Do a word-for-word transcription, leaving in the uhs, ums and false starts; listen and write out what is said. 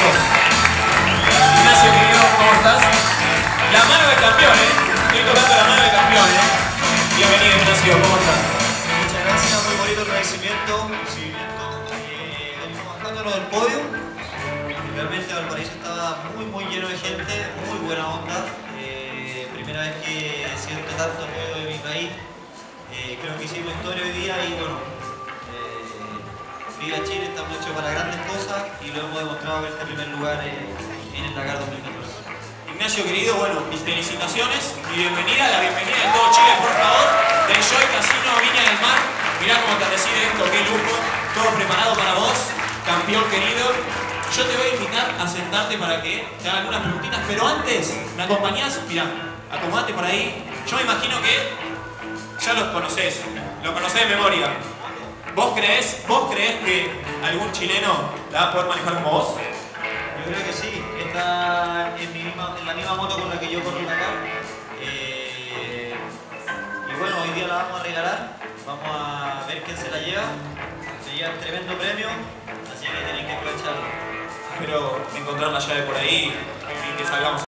Ignacio, querido, ¿cómo estás? La mano del campeón, ¿eh? Estoy tocando la mano del campeón, ¿eh? Bienvenido, Ignacio, ¿cómo estás? Muchas gracias, muy bonito el agradecimiento. Recibimiento. Eh, venimos bajándonos del podio. Realmente Valparaíso estaba muy, muy lleno de gente, muy buena onda. Eh, primera vez que siento tanto ruido de mi país. Eh, creo que hicimos historia hoy día y bueno, eh, viva Chile, estamos hechos para grandes cosas y lo hemos demostrado en este primer lugar eh, en el Dakar dos mil catorce. Ignacio, querido, bueno, mis felicitaciones y bienvenida, la bienvenida de todo Chile, por favor, del Joy Casino Viña del Mar. Mirá cómo te recibe esto, qué lujo, todo preparado para vos, campeón querido. Yo te voy a invitar a sentarte para que te haga algunas preguntitas, pero antes, ¿me acompañás? Mirá, acomodate por ahí. Yo me imagino que ya los conocés, lo conocés de memoria. ¿Vos creés, vos creés que algún chileno la va a poder manejar como vos? Yo creo que sí, está en, mi misma, en la misma moto con la que yo corro el Dakar. Eh, y bueno, hoy día la vamos a regalar, vamos a ver quién se la lleva. Se lleva un tremendo premio, así que tienen que aprovecharlo. Espero encontrar la llave por ahí y que salgamos.